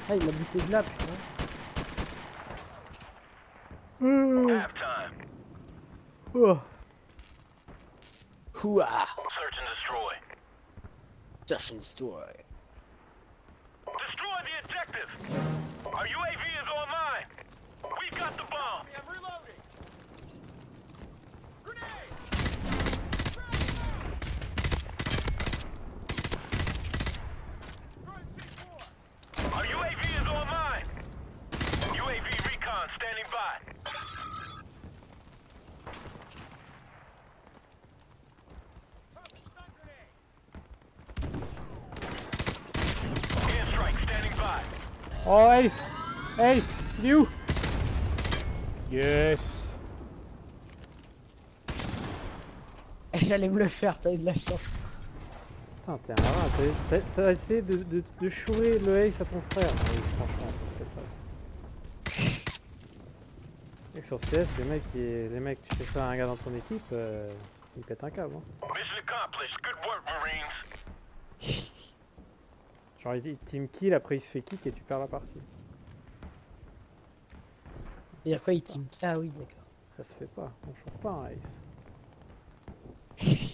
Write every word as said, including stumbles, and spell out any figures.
Ah, il m'a buté de là, putain. Mmh. Oh. Ouah. Search and destroy. Search and destroy. Destroy the objective! Our U A V is online! We got the bomb! I'm reloading! Grenade! Our U A V is online! U A V recon standing by. Airstrike standing by. Oh, Ace! Ace! Il est où? Yes! J'allais me le faire, t'as eu de la chance. Putain, t'es un rat, t'as- t'as essayé de, de, de chouer le Ace à ton frère. Oui, franchement, ça se fait pas ça. Et sur C S, les mecs, qui, les mecs, tu fais ça à un gars dans ton équipe, euh, ils pètent un câble. Hein. Mission accomplished. Good work, Marines. Genre, il dit team kill, après il se fait kick et tu perds la partie. Et à quoi il team? Ah oui, d'accord. Ça se fait pas, on chope pas un Ace.